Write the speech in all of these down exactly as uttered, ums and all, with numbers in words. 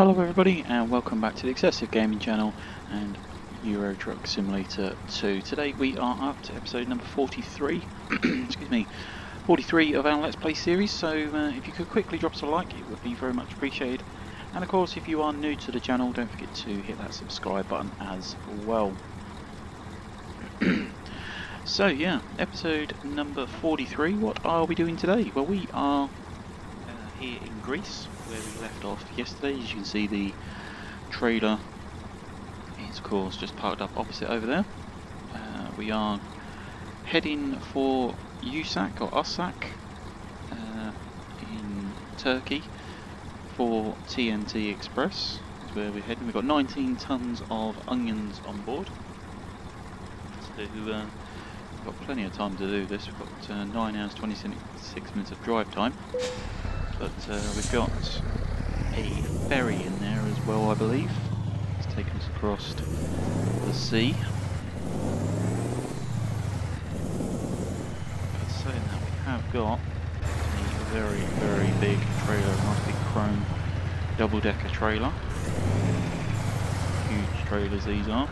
Hello everybody and welcome back to the XsivGaming channel and Euro Truck Simulator two. Today we are up to episode number forty-three, excuse me, forty-three of our Let's Play series, so uh, if you could quickly drop us a like it would be very much appreciated. And of course if you are new to the channel don't forget to hit that subscribe button as well. So yeah, episode number forty-three, what are we doing today? Well, we are uh, here in Greece, where we left off yesterday. As you can see, the trailer is of course just parked up opposite over there. Uh, we are heading for Usak or Usak uh, in Turkey for T N T Express. That's where we're heading. We've got nineteen tons of onions on board. So uh, we've got plenty of time to do this. We've got uh, nine hours twenty-six minutes of drive time. But uh, we've got a ferry in there as well, I believe. It's taken us across the sea. But saying that, we have got a very, very big trailer, a nice big chrome double-decker trailer. Huge trailers these are.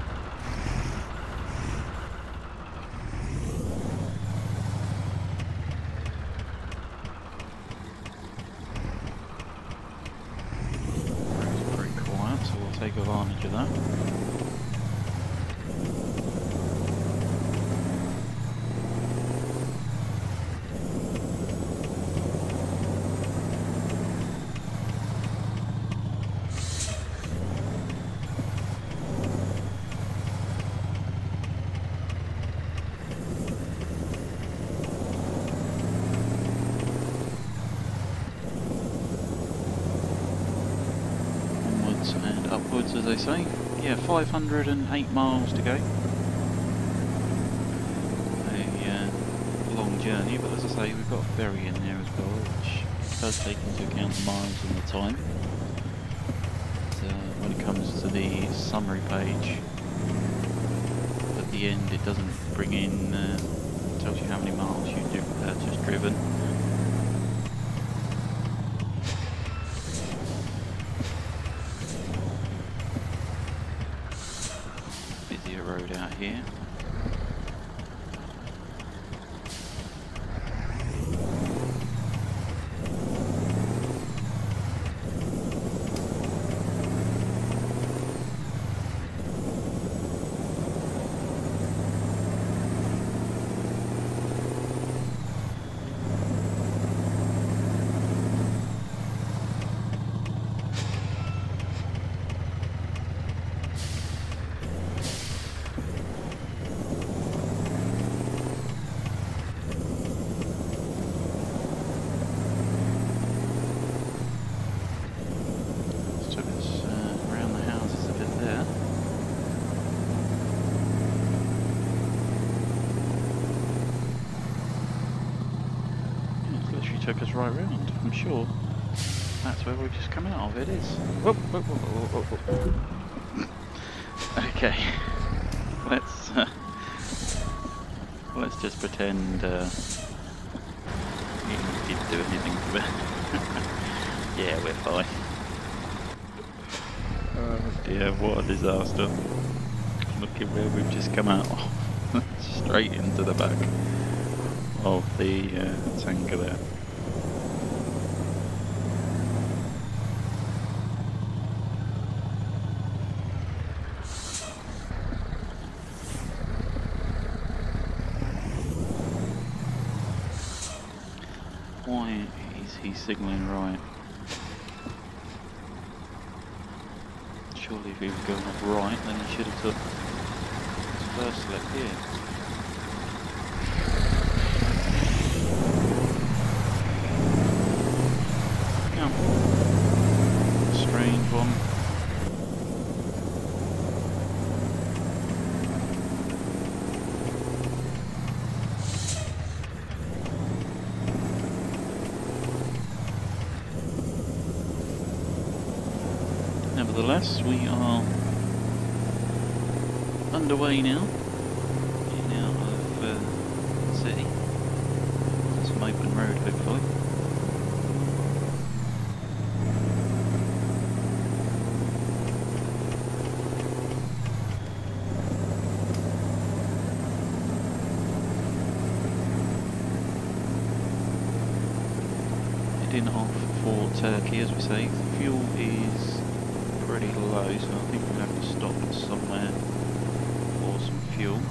Take advantage of that. And upwards, as they say. Yeah, five hundred and eight miles to go. A uh, long journey, but as I say, we've got a ferry in there as well, which does take into account the miles and the time. But, uh, when it comes to the summary page, at the end it doesn't bring in, uh, tells you how many miles you've uh, just driven. Road out here. Took us right round. I'm sure that's where we've just come out of. It is. Whoop, whoop, whoop, whoop, whoop, whoop. Okay, let's uh, let's just pretend uh, we didn't do anything to it. Yeah, we're fine. Oh dear, what a disaster! Look at where we've just come out. Straight into the back of the uh, tanker there. Why is he signalling right? Surely if he was going off right, then he should have took his first left here. Yeah. Strange one. Nevertheless, we are underway now, in out of uh, the city. Some open road, hopefully. heading off for Turkey, as we say. The fuel is pretty low, so I think we'll have to stop somewhere for some fuel.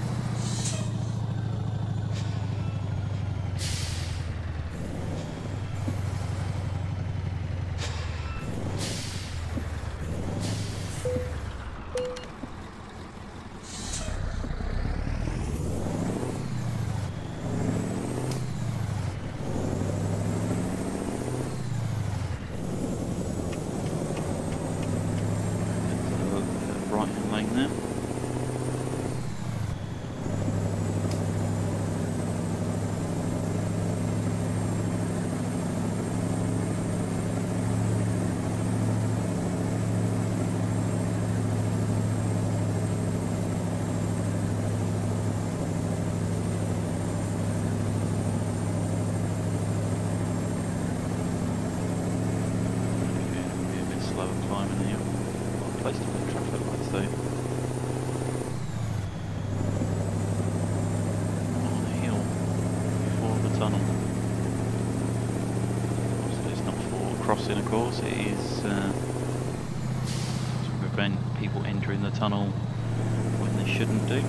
Crossing, of course, it is uh, to prevent people entering the tunnel when they shouldn't do.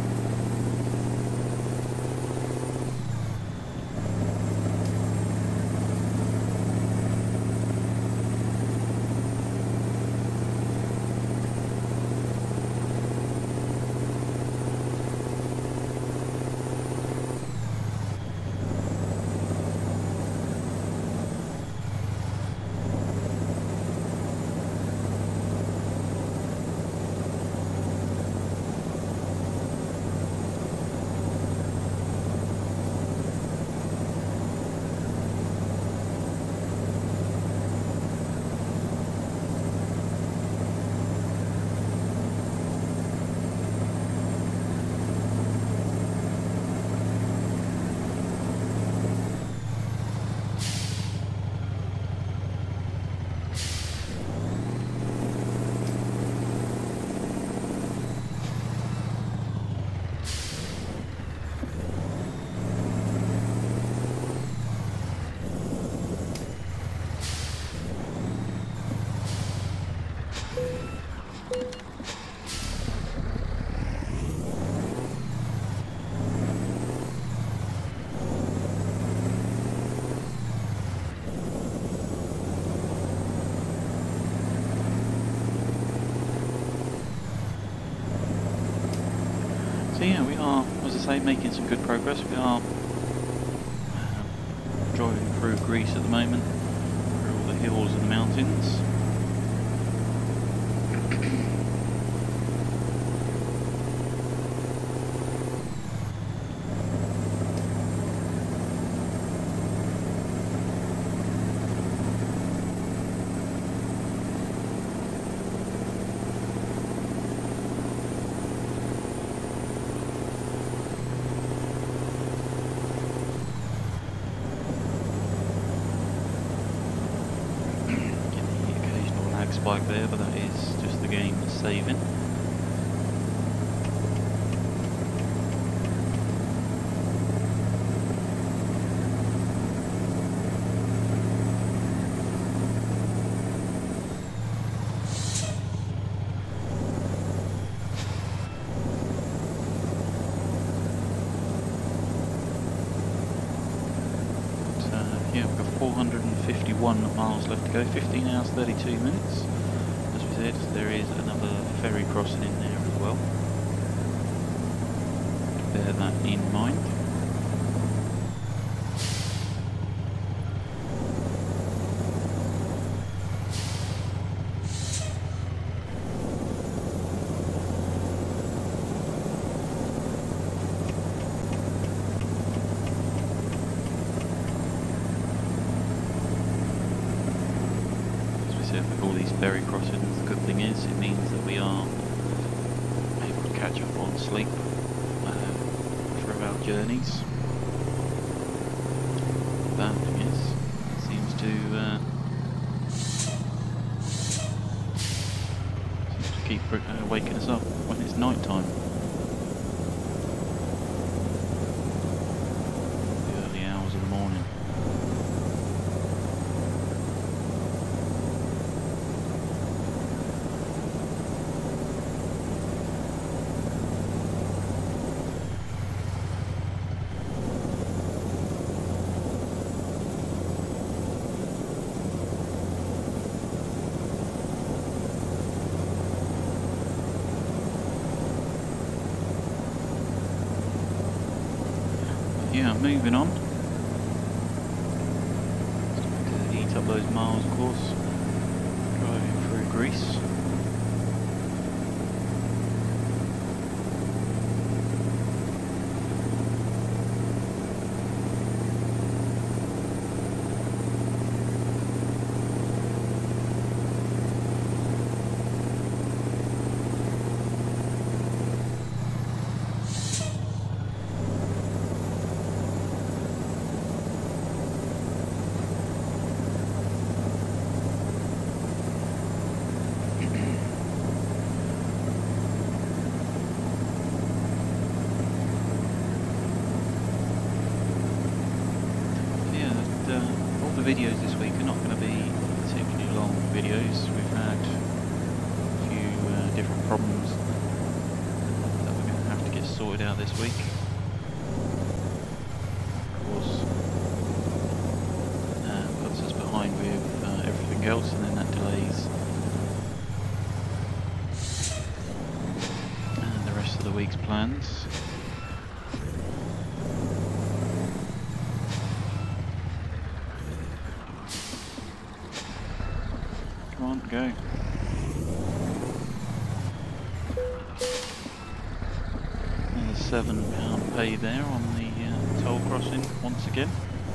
So yeah, we are, as I say, making some good progress. We are uh, driving through Greece at the moment, through all the hills and mountains. Spike there, but that is just the game saving. Yeah, we've got four hundred fifty-one miles left to go, fifteen hours thirty-two minutes. As we said, there is another ferry crossing in there as well. Bear that in mind. With all these ferry crossings, the good thing is it means that we are able to catch up on sleep uh, through our journeys. Bad thing is, it seems to uh, seems to keep uh, waking us up when it's night time. The early hours of the morning. yeah, moving on. To eat up those miles, of course. Driving through Greece. Videos this week are not going to be particularly long videos. We've had a few uh, different problems that we're going to have to get sorted out this week. Of course, uh, puts us behind with uh, everything else, and then that delays uh, the rest of the week's plans. Go. There's a seven pound pay there on the uh, toll crossing once again.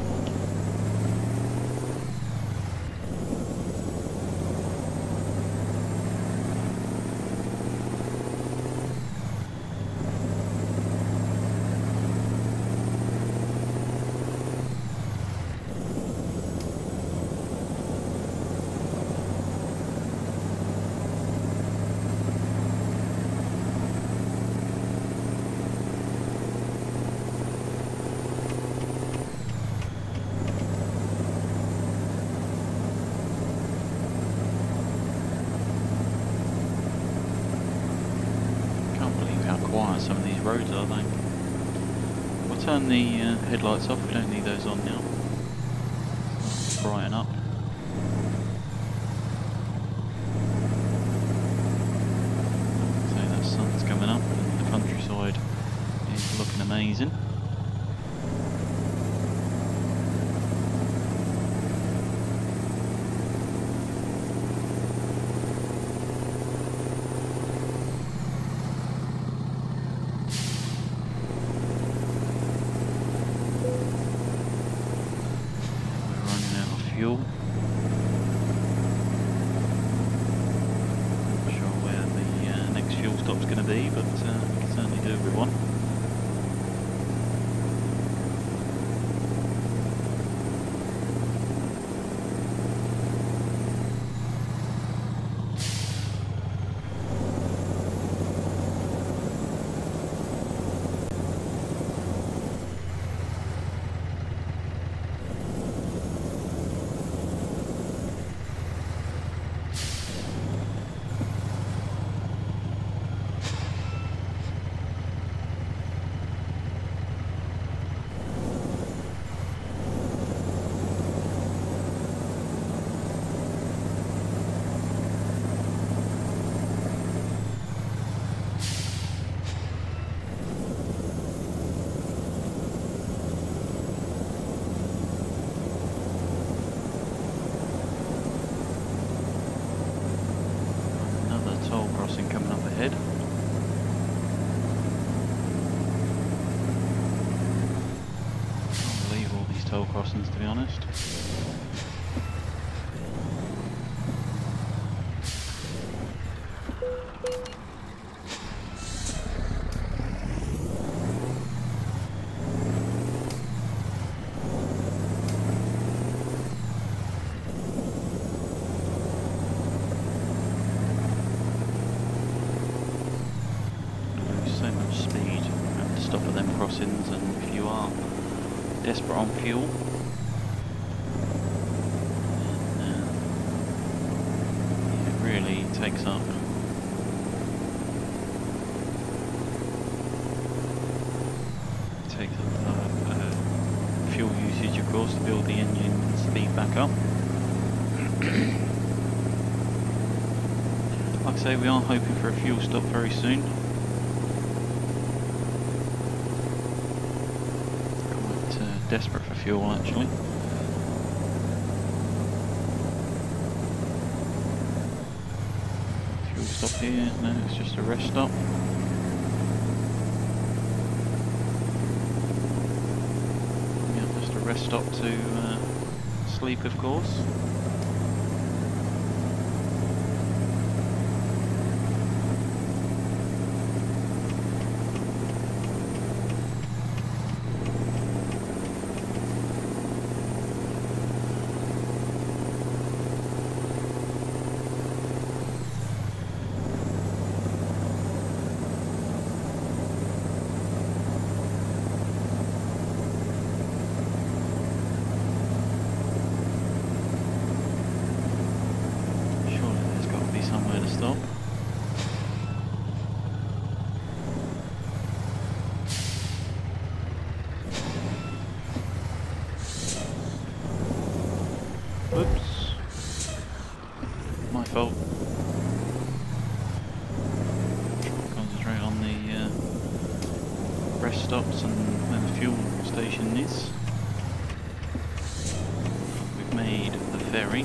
Some of these roads are they? We'll turn the uh, headlights off, we don't need those on now. Brighten up. So that sun's coming up and the countryside is looking amazing. Fuel. Not sure where the uh, next fuel stop's going to be, but uh, we can certainly do with one. Coming up ahead. Can't believe all these toll crossings, to be honest. Crossings, and if you are desperate on fuel, then, uh, it really takes up takes up uh, uh, fuel usage, of course, to build the engine speed back up. Like I say, we are hoping for a fuel stop very soon. desperate for fuel actually. Fuel stop here, no, it's just a rest stop. Yeah, just a rest stop to uh, sleep of course. Oops. My fault. Concentrate on the uh, rest stops and where the fuel station is. We've made the ferry.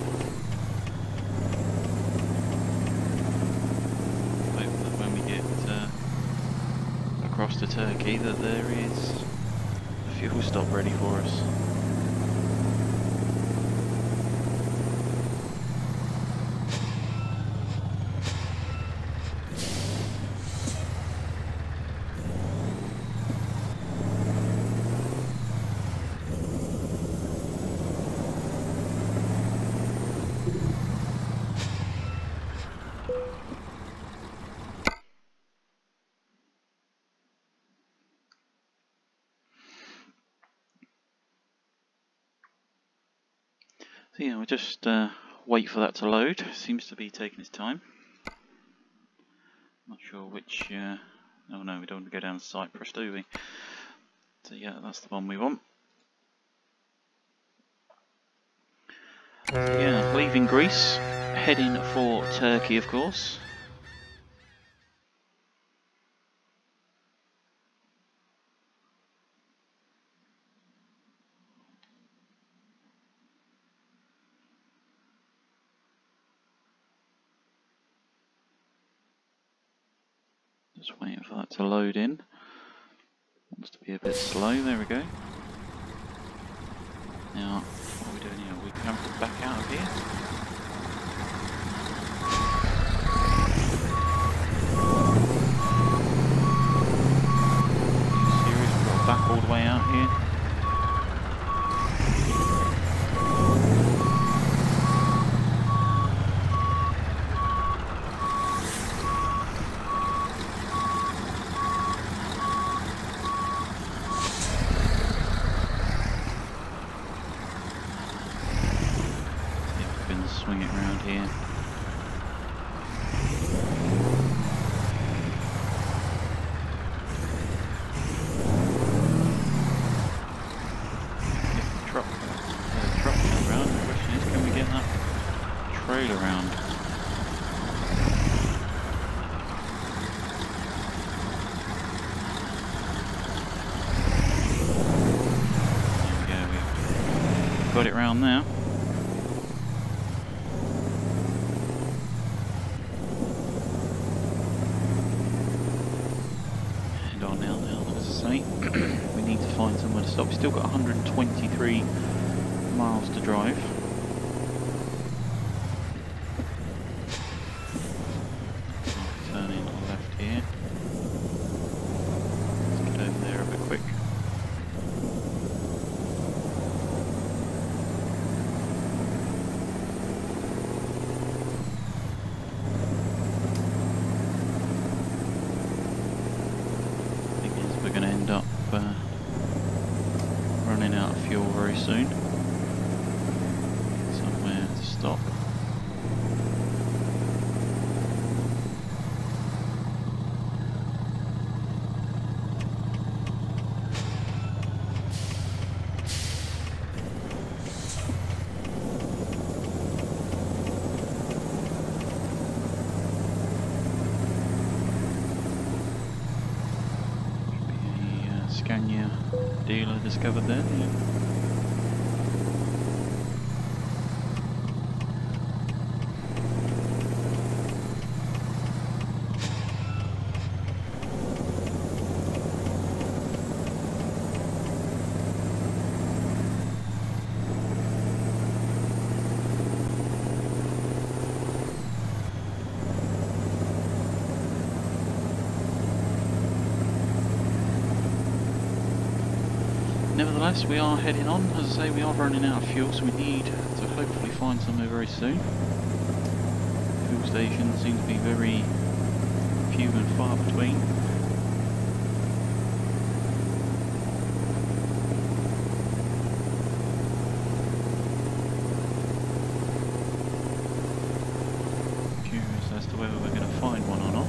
Hope that when we get uh, across to Turkey that there is a fuel stop ready for us. So yeah, we'll just uh, wait for that to load. Seems to be taking its time. Not sure which... Uh, oh no, we don't want to go down to Cyprus, do we? So yeah, that's the one we want. So yeah, leaving Greece, heading for Turkey of course. Just waiting for that to load in. Wants to be a bit slow, there we go. Now, what are we doing here? We come back out of here. Are you serious? We've got back all the way out here. Swing it around here. Get the truck, uh, truck around. The question is, can we get that trailer around? There we go. We've got it round now. We need to find somewhere to stop. We've still got one hundred twenty-three miles to drive. Turn in on the left here. Let's get over there a bit quick. We're going to end up uh, running out of fuel very soon. Somewhere to stop. Scania dealer discovered there. Yeah. Nevertheless, we are heading on. As I say, we are running out of fuel, so we need to hopefully find somewhere very soon. Fuel stations seem to be very few and far between. Curious as to whether we're going to find one or not.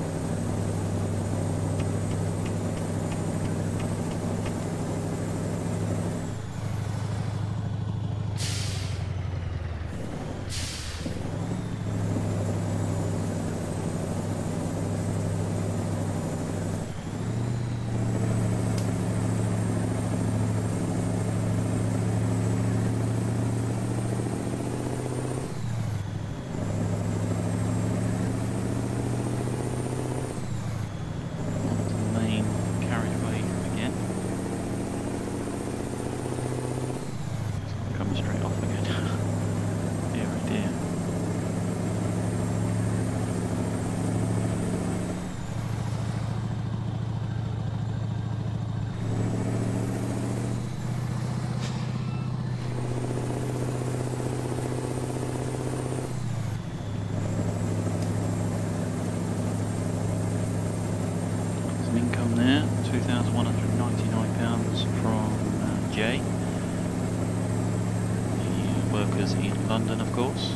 two thousand one hundred ninety-nine pounds from uh, Jay, the workers in London, of course.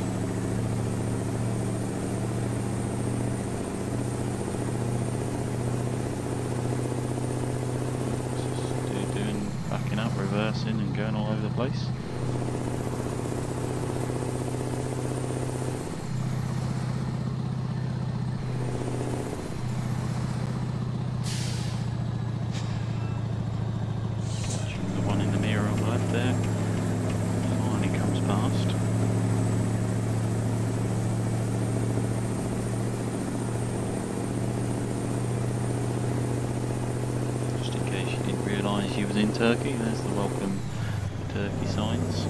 Just doing backing up, reversing and going all over the place. She was in Turkey, there's the welcome to Turkey signs.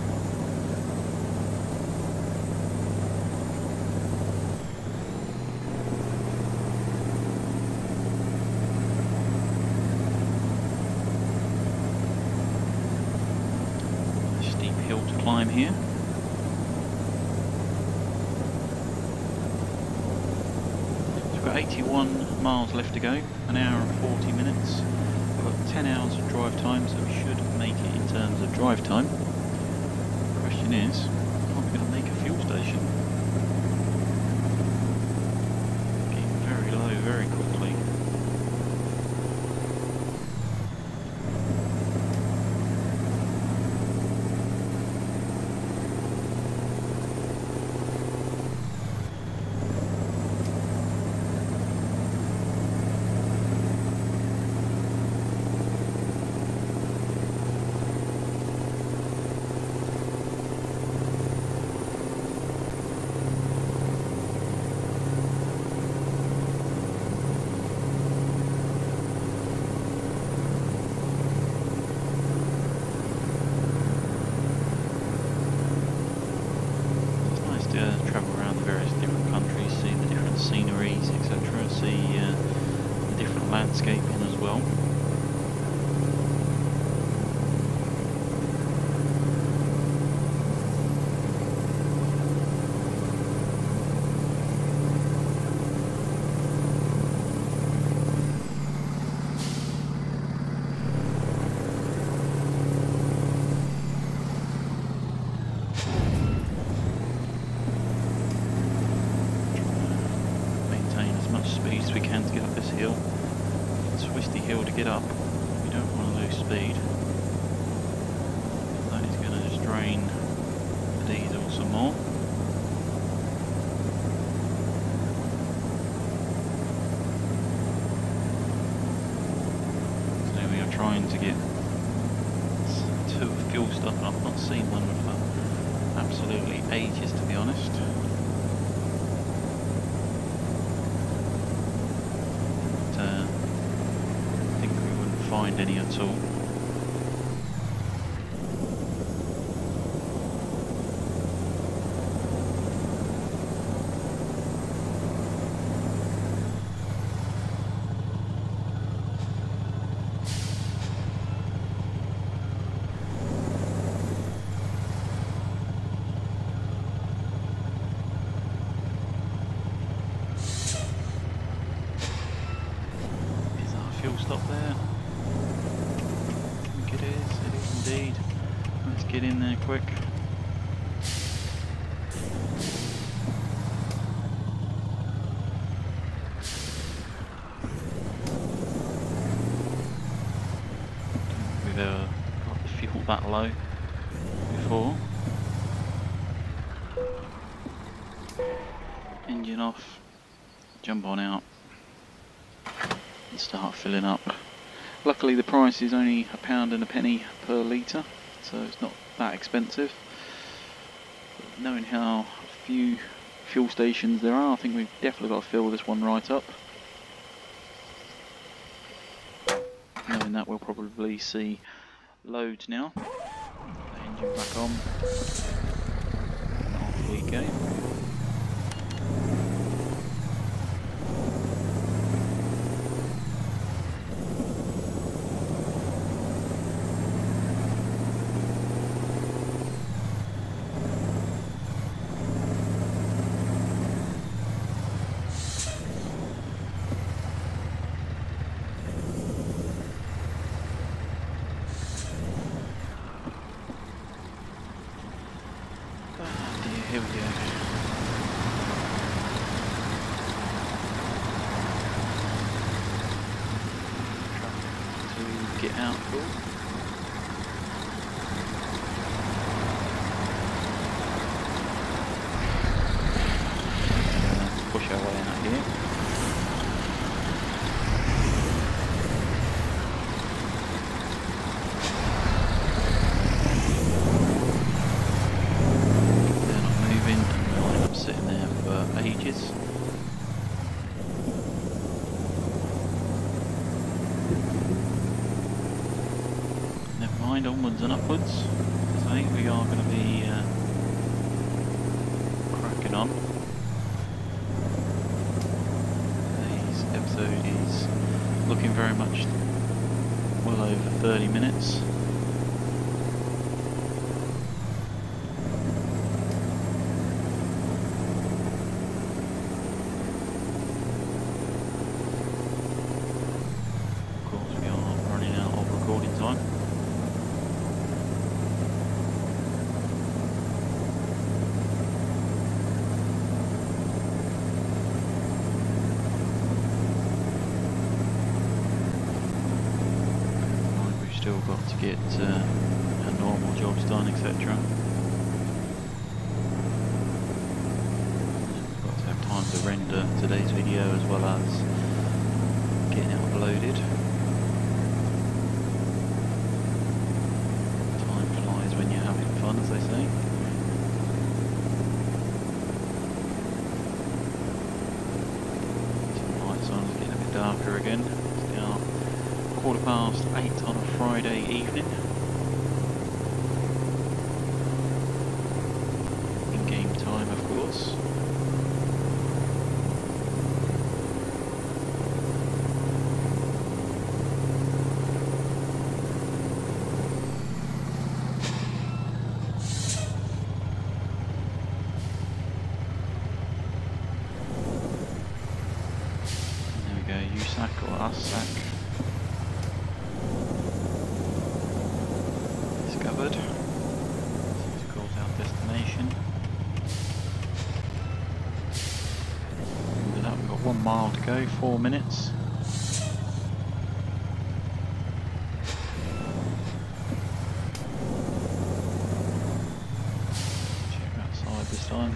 A steep hill to climb here. So we've got eighty-one miles left to go, an hour and forty minutes. ten hours of drive time, so we should make it in terms of drive time. The question is, are we going to make a fuel station? Getting very low very quickly. Travel around the various different countries, see the different sceneries, et cetera. See uh, the different landscaping as well. Speed as we can to get up this hill. It's a twisty hill to get up. We don't want to lose speed. That is going to just drain the diesel some more. So there we go, trying to get to a fuel stop, and I've not seen one for absolutely ages, to be honest. But, uh, I think we wouldn't find any at all. Fuel stop there. I think it is, it is indeed. Let's get in there quick. We've ever got the fuel that low before. Engine off, jump on out. And start filling up. Luckily the price is only a pound and a penny per litre, so it's not that expensive. But knowing how few fuel stations there are, I think we've definitely got to fill this one right up. Knowing that, we'll probably see loads now. Engine back on. Off we go. Here we go. To get out for. Uh, push our way out here. Sitting there for ages. Never mind, onwards and upwards. So I think we are going to be uh, cracking on. Today's episode is looking very much well over thirty minutes. Still got to get uh, our normal jobs done, et cetera. We've got to have time to render today's video as well as getting it uploaded. Time flies when you're having fun, as they say. Some lights on, it's getting a bit darker again. It's now quarter past eight on a Friday evening. In game time, of course. And there we go, Usak or Usak. Discovered. Let's call our destination. We've got one mile to go, four minutes. Check outside this time.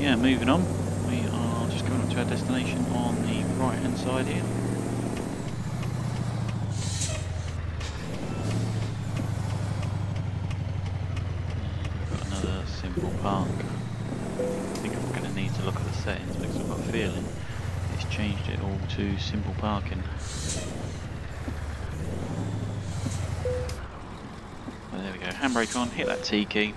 yeah, moving on. We are just going up to our destination on the right hand side here. We've got another simple park. I think I'm going to need to look at the settings because I've got a feeling it's changed it all to simple parking. Oh, there we go, handbrake on, hit that T key.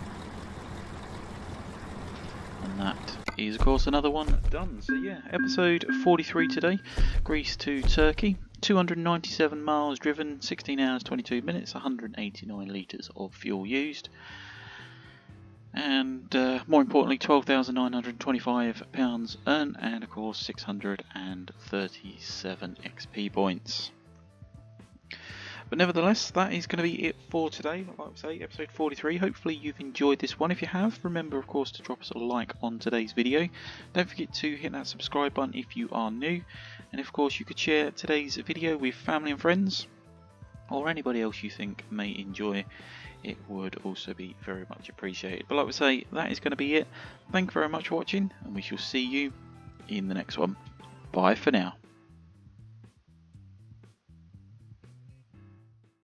And that is of course another one done. So yeah, episode forty-three today, Greece to Turkey, two hundred ninety-seven miles driven, sixteen hours twenty-two minutes, one hundred eighty-nine litres of fuel used. And uh, more importantly, twelve thousand nine hundred twenty-five pounds earned, and of course six hundred thirty-seven X P points. But nevertheless, that is going to be it for today. Like I say, episode forty-three. Hopefully you've enjoyed this one. If you have, remember of course to drop us a like on today's video. Don't forget to hit that subscribe button if you are new. And of course you could share today's video with family and friends, or anybody else you think may enjoy. It would also be very much appreciated. But like we say, that is going to be it. Thank you very much for watching, and we shall see you in the next one. Bye for now.